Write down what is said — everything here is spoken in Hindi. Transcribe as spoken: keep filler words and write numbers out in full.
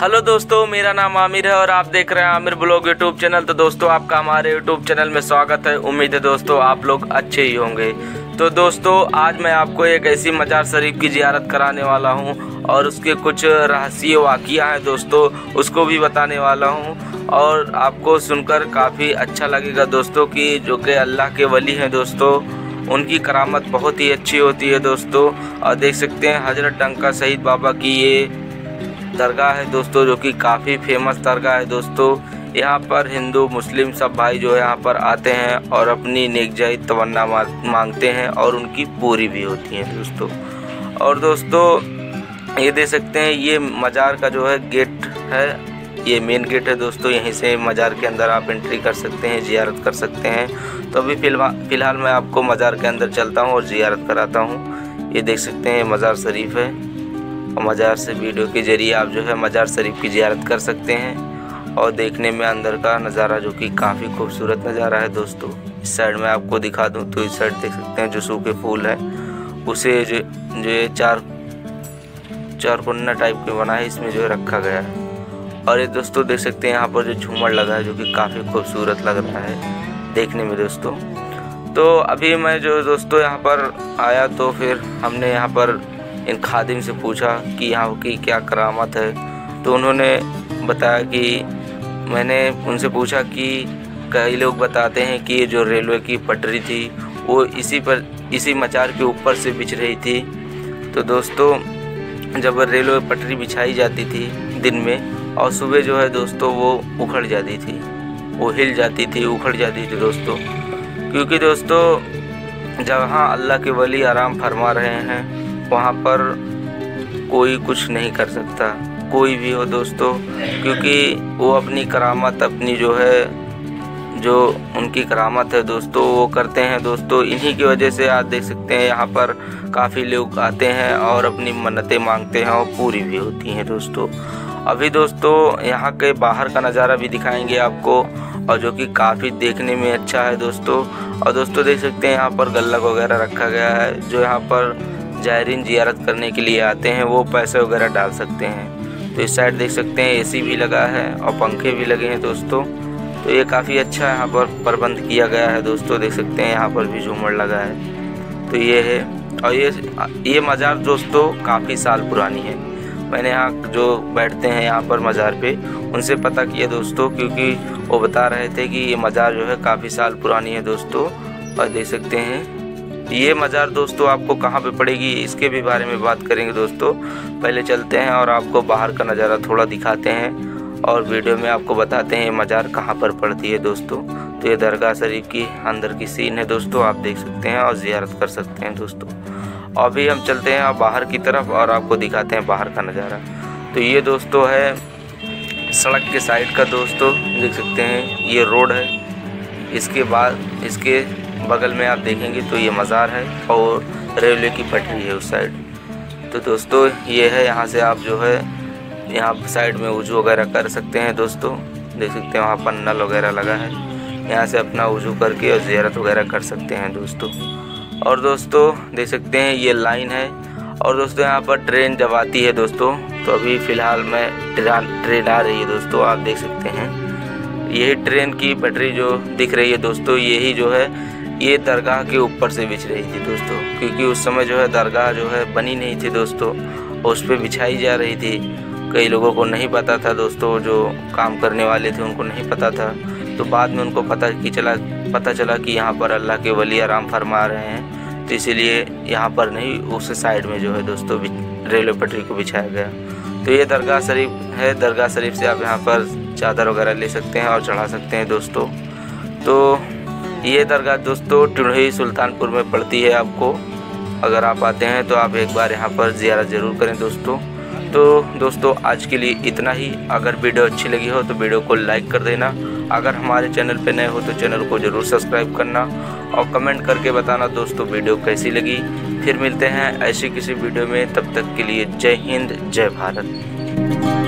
हेलो दोस्तों, मेरा नाम आमिर है और आप देख रहे हैं आमिर ब्लॉग यूट्यूब चैनल। तो दोस्तों आपका हमारे यूट्यूब चैनल में स्वागत है। उम्मीद है दोस्तों आप लोग अच्छे ही होंगे। तो दोस्तों आज मैं आपको एक ऐसी मजार शरीफ की ज़ियारत कराने वाला हूं और उसके कुछ रहस्यीय वाक़िया हैं दोस्तों, उसको भी बताने वाला हूं और आपको सुनकर काफ़ी अच्छा लगेगा दोस्तों कि जो कि अल्लाह के वली हैं दोस्तों, उनकी करामत बहुत ही अच्छी होती है दोस्तों। और देख सकते हैं हज़रत डंका शहीद बाबा की ये दरगाह है दोस्तों, जो कि काफ़ी फेमस दरगाह है दोस्तों। यहाँ पर हिंदू मुस्लिम सब भाई जो है यहाँ पर आते हैं और अपनी नेकजाई तमन्ना मांगते हैं और उनकी पूरी भी होती है दोस्तों। और दोस्तों ये देख सकते हैं ये मज़ार का जो है गेट है, ये मेन गेट है दोस्तों। यहीं से मज़ार के अंदर आप एंट्री कर सकते हैं, ज़ियारत कर सकते हैं। तो अभी फ़िलहाल मैं आपको मज़ार के अंदर चलता हूँ और ज़ियारत कराता हूँ। ये देख सकते हैं मज़ार शरीफ है और मज़ार से वीडियो के ज़रिए आप जो है मज़ार शरीफ की ज़ियारत कर सकते हैं और देखने में अंदर का नज़ारा जो कि काफ़ी खूबसूरत नज़ारा है दोस्तों। इस साइड में आपको दिखा दूं तो इस साइड देख सकते हैं जो सूखे फूल है उसे जो जो ये चार चार कोना टाइप के बना है, इसमें जो है रखा गया है। और ये दोस्तों देख सकते हैं यहाँ पर जो झूमर लगा है जो कि काफ़ी खूबसूरत लग रहा है देखने में दोस्तों। तो अभी मैं जो दोस्तों यहाँ पर आया तो फिर हमने यहाँ पर इन खादिम से पूछा कि यहाँ की क्या करामत है। तो उन्होंने बताया कि मैंने उनसे पूछा कि कई लोग बताते हैं कि ये जो रेलवे की पटरी थी वो इसी पर इसी मज़ार के ऊपर से बिछ रही थी। तो दोस्तों जब रेलवे पटरी बिछाई जाती थी दिन में और सुबह जो है दोस्तों वो उखड़ जाती थी, वो हिल जाती थी, उखड़ जाती थी दोस्तों। क्योंकि दोस्तों जहाँ अल्लाह के वली आराम फरमा रहे हैं वहाँ पर कोई कुछ नहीं कर सकता, कोई भी हो दोस्तों, क्योंकि वो अपनी करामत अपनी जो है जो उनकी करामत है दोस्तों वो करते हैं दोस्तों। इन्हीं की वजह से आज देख सकते हैं यहाँ पर काफ़ी लोग आते हैं और अपनी मन्नतें मांगते हैं और पूरी भी होती हैं दोस्तों। अभी दोस्तों यहाँ के बाहर का नज़ारा भी दिखाएंगे आपको और जो कि काफ़ी देखने में अच्छा है दोस्तों। और दोस्तों देख सकते हैं यहाँ पर गल्लक वगैरह रखा गया है, जो यहाँ पर ज़ायरीन ज़ियारत करने के लिए आते हैं वो पैसे वगैरह डाल सकते हैं। तो इस साइड देख सकते हैं एसी भी लगा है और पंखे भी लगे हैं दोस्तों। तो ये काफ़ी अच्छा यहाँ पर प्रबंध किया गया है दोस्तों। देख सकते हैं यहाँ पर भी झूमर लगा है। तो ये है और ये ये मज़ार दोस्तों काफ़ी साल पुरानी है। मैंने यहाँ जो बैठते हैं यहाँ पर मज़ार पे उनसे पता किया दोस्तों, क्योंकि वो बता रहे थे कि ये मज़ार जो है काफ़ी साल पुरानी है दोस्तों। और देख सकते हैं ये मज़ार दोस्तों आपको कहाँ पे पड़ेगी इसके भी बारे में बात करेंगे दोस्तों। पहले चलते हैं और आपको बाहर का नज़ारा थोड़ा दिखाते हैं और वीडियो में आपको बताते हैं ये मज़ार कहाँ पर पड़ती है दोस्तों। तो ये दरगाह शरीफ की अंदर की सीन है दोस्तों, आप देख सकते हैं और ज़ियारत कर सकते हैं दोस्तों। और अभी हम चलते हैं बाहर की तरफ और आपको दिखाते हैं बाहर का नज़ारा। तो ये दोस्तों है सड़क के साइड का दोस्तों, देख सकते हैं ये रोड है। इसके बाद इसके बगल में आप देखेंगे तो ये मज़ार है और रेलवे की पटरी है उस साइड। तो दोस्तों ये है, यहाँ से आप जो है यहाँ साइड में वुज़ू वगैरह कर सकते हैं दोस्तों। देख सकते हैं वहाँ पर नल वगैरह लगा है, यहाँ से अपना वुज़ू करके और ज़ियारत वगैरह कर सकते हैं दोस्तों। और दोस्तों देख सकते हैं ये लाइन है और दोस्तों यहाँ पर ट्रेन जब आती है दोस्तों, तो अभी फ़िलहाल में ट्रेन ट्रेन आ रही है दोस्तों, आप देख सकते हैं यही ट्रेन की पटरी जो दिख रही है दोस्तों, यही जो है ये दरगाह के ऊपर से बिछ रही थी दोस्तों। क्योंकि उस समय जो है दरगाह जो है बनी नहीं थी दोस्तों, उस पर बिछाई जा रही थी। कई लोगों को नहीं पता था दोस्तों, जो काम करने वाले थे उनको नहीं पता था। तो बाद में उनको पता कि चला पता चला कि यहाँ पर अल्लाह के वली आराम फरमा रहे हैं, तो इसीलिए यहाँ पर नहीं उस साइड में जो है दोस्तों रेलवे पटरी को बिछाया गया। तो ये दरगाह शरीफ है, दरगाह शरीफ से आप यहाँ पर चादर वगैरह ले सकते हैं और चढ़ा सकते हैं दोस्तों। तो ये दरगाह दोस्तों टुंडई सुल्तानपुर में पड़ती है। आपको अगर आप आते हैं तो आप एक बार यहाँ पर ज़ियारत ज़रूर करें दोस्तों। तो दोस्तों आज के लिए इतना ही। अगर वीडियो अच्छी लगी हो तो वीडियो को लाइक कर देना। अगर हमारे चैनल पे नए हो तो चैनल को ज़रूर सब्सक्राइब करना और कमेंट करके बताना दोस्तों वीडियो कैसी लगी। फिर मिलते हैं ऐसी किसी वीडियो में, तब तक के लिए जय हिंद जय भारत।